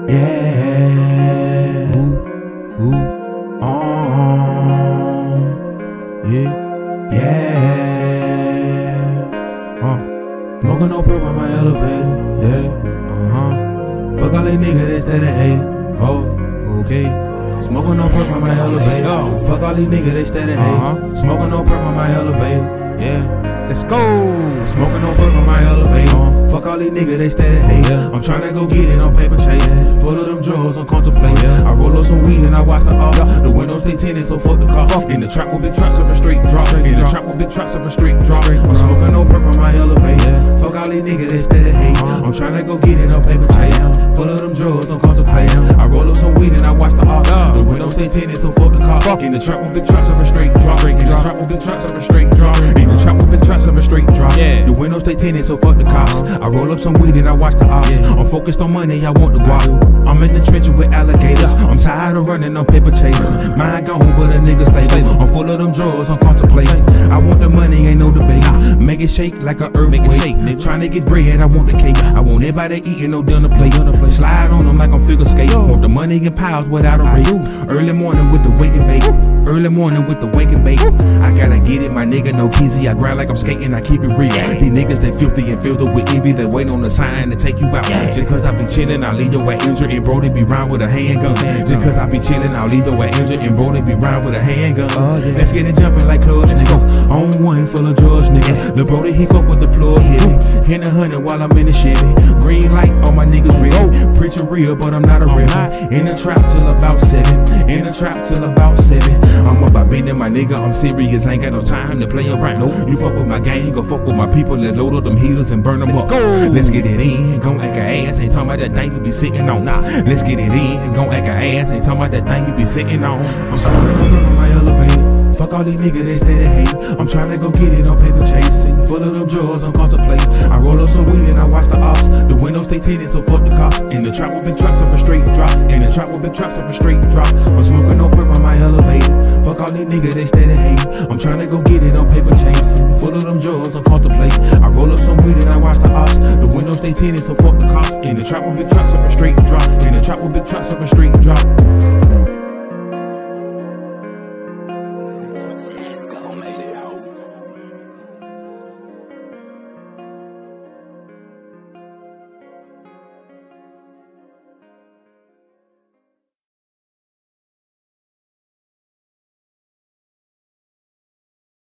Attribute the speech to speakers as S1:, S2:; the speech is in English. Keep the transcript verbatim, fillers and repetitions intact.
S1: Yeah. Ooh, ooh, oh, yeah, yeah. Uh, smoking no perp on my elevator, yeah, uh-huh. Fuck all they niggas that steady hate, oh, okay. Smoking no perp on my elevator, oh. Fuck all these niggas they steady hate, uh-huh. Smoking no perp on my elevator, yeah. Let's go. Smoking no perp on my elevator. Fuck all these niggas, they steady hate. Yeah. I'm tryna go get it on paper chase. Yeah. Full of them drugs, I'm contemplating. Yeah. I roll up some weed and I watch the off. Yeah. The windows stay tinted, so fuck the car. Fuck. In the trap with big trucks of a straight drop. Straight In drop. the trap with big trucks of a straight drop. Straight I'm smoking no perp on my elevator. Yeah. Fuck all these niggas, they steady hate. Uh-huh. I'm tryna go get it on paper chase. Full of them drugs, I'm contemplating. I roll up some weed and I watch the off. Yeah. The windows stay tinted, so fuck the car. Fuck. In the trap with big trucks of a straight drop. Straight In the trap with big trucks of a straight drop. In the trap with big trucks of a straight drop. Yeah. The windows stay tinted, so fuck the cops. I roll up some weed and I watch the ops. Yeah. I'm focused on money, I want the guap. I'm in the trenches with alligators. I'm tired of running on paper chasing. Mine gone, but a nigga stable. I'm full of them drugs, I'm contemplating. I want the money, ain't no debate. Make it shake like a earthquake. Make it shake, nigga. Trying to get bread, I want the cake. I want everybody eating, no dinner plate. Slide on them like I'm figure skate. Want the money in piles without a rate. Early morning with the wake and bake. Early morning with the wake and bake. I gotta get it, my nigga, no kizzy. I grind like I'm skating, I keep it real. These niggas, they filthy and filled up with envy. They wait on the sign to take you out. Just cause I be chillin', I'll leave your ass injured. And bro, they be round with a handgun. Just cause I be chillin', I'll leave your ass injured. And bro, they be round with a handgun. Let's get it jumping like clubs. Let's go. On one full of drugs, nigga. The bro, he fuck with the plug heavy. Hit a hundred while I'm in the Chevy. Green light, all my niggas ready. Preaching real, but I'm not a real. In the trap till about seven. In the trap till about seven. I'm about being my nigga, I'm serious. Ain't got no time to play around. Nope. You fuck with my gang, go fuck with my people that load up them heaters and burn them Let's up. Go. Let's get it in, gon' act a ass. Ain't talking about that thing you be sitting on. Nah. Let's get it in, gon' act a ass. Ain't talking about that thing you be sitting on. I'm sorry, I'm on my elevator. Fuck all these niggas, they steady hate. I'm tryna go get it on paper chasing. Full of them drugs, I'm contemplating. I roll up some weed and I watch the ops. The windows stay tinted, so fuck the cops. In the trap with big trucks of a straight drop. In the trap with big trucks of a straight drop. I'm smoking no perp on my elevator. Fuck all these niggas, they steady hate. I'm tryna go get it on paper chasing. Full of them drugs, I'm contemplating. I roll up some weed and I watch the ops. The windows stay tinted, so fuck the cops. In the trap with big trucks of a straight drop. In the trap with big trucks of a straight drop.